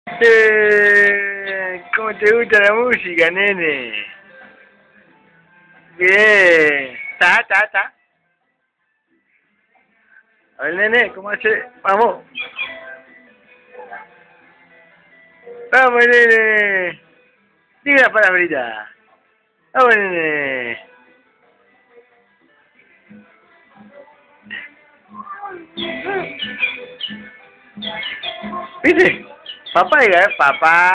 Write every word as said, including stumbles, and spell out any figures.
Eh, ¿Cómo te gusta la música, nene? Bien. ¿Está, está, está? A ver, nene, ¿cómo hace? Vamos. Vamos, nene. Diga la palabrita. Vamos, nene. ¿Viste? Papá, diga, ¿eh? Papá.